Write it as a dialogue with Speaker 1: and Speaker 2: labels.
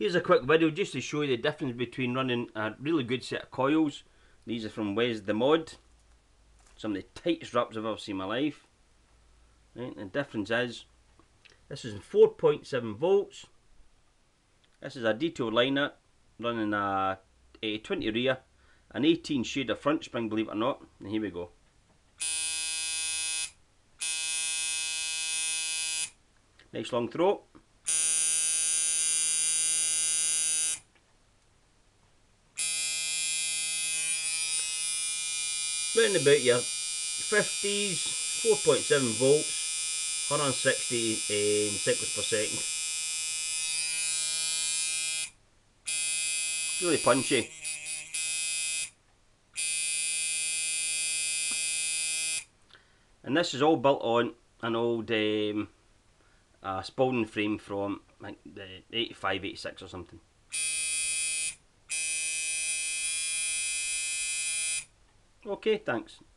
Speaker 1: Here's a quick video just to show you the difference between running a really good set of coils. These are from Wes the Mod. Some of the tightest wraps I've ever seen in my life. Right, the difference is, this is 4.7 volts. This is a detail liner running a 20 rear, an 18 shader front spring, believe it or not. And here we go. Nice long throat. Round about your 50s, 4.7 volts, 160 cycles per second. Really punchy. And this is all built on an old Spalding frame from, I think, the 85, 86 or something. Okay, thanks.